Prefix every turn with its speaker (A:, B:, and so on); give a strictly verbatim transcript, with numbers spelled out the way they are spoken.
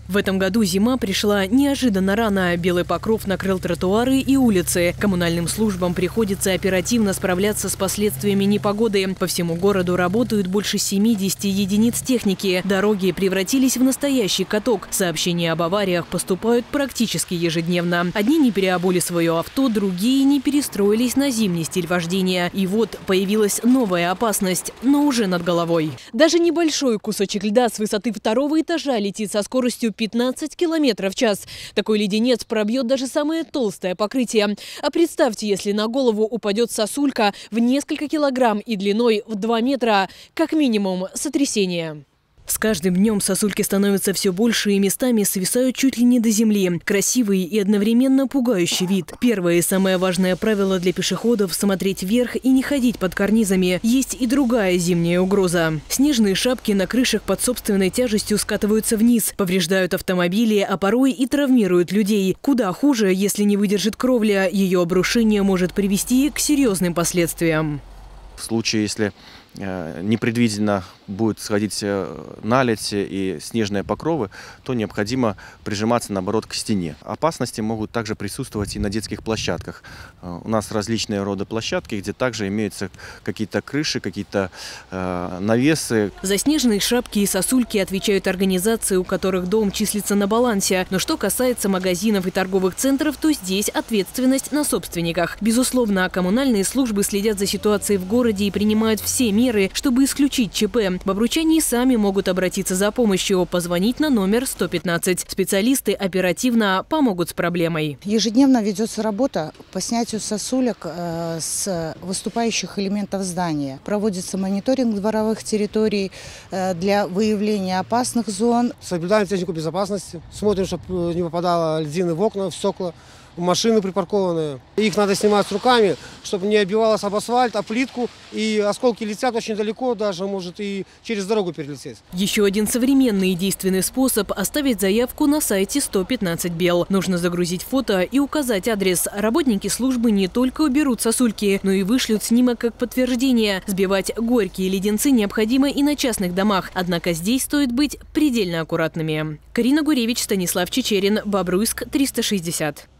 A: В этом году зима пришла неожиданно рано. Белый покров накрыл тротуары и улицы. Коммунальным службам приходится оперативно справляться с последствиями непогоды. По всему городу работают больше семидесяти единиц техники. Дороги превратились в настоящий каток. Сообщения об авариях поступают практически ежедневно. Одни не переобули свое авто, другие не перестроились на зимний стиль вождения. И вот появилась новая опасность, но уже над головой. Даже небольшой кусочек льда с высоты второго этажа летит со скоростью пятнадцать километров в час. Такой леденец пробьет даже самое толстое покрытие. А представьте, если на голову упадет сосулька в несколько килограмм и длиной в два метра, как минимум сотрясение. С каждым днем сосульки становятся все больше и местами свисают чуть ли не до земли. Красивый и одновременно пугающий вид. Первое и самое важное правило для пешеходов – смотреть вверх и не ходить под карнизами. Есть и другая зимняя угроза. Снежные шапки на крышах под собственной тяжестью скатываются вниз, повреждают автомобили, а порой и травмируют людей. Куда хуже, если не выдержит кровля, ее обрушение может привести к серьезным последствиям.
B: В случае, если непредвиденно будет сходить наледь и снежные покровы, то необходимо прижиматься, наоборот, к стене. Опасности могут также присутствовать и на детских площадках. У нас различные роды площадки, где также имеются какие-то крыши, какие-то э, навесы.
A: За снежные шапки и сосульки отвечают организации, у которых дом числится на балансе. Но что касается магазинов и торговых центров, то здесь ответственность на собственниках. Безусловно, коммунальные службы следят за ситуацией в городе и принимают все меры, чтобы исключить ЧП. Бобручане сами могут обратиться за помощью, позвонить на номер сто пятнадцать. Специалисты оперативно помогут с проблемой.
C: Ежедневно ведется работа по снятию сосулек э, с выступающих элементов здания. Проводится мониторинг дворовых территорий э, для выявления опасных зон.
D: Соблюдаем технику безопасности, смотрим, чтобы не попадало льдины в окна, в стекла. Машины припаркованные. Их надо снимать с руками, чтобы не оббивалось об асфальт, об плитку. И осколки летят очень далеко, даже может и через дорогу перелететь.
A: Еще один современный и действенный способ – оставить заявку на сайте сто пятнадцать Бел. Нужно загрузить фото и указать адрес. Работники службы не только уберут сосульки, но и вышлют снимок как подтверждение. Сбивать горькие леденцы необходимо и на частных домах. Однако здесь стоит быть предельно аккуратными. Карина Гуревич, Станислав Чечерин, Бобруйск, триста шестьдесят.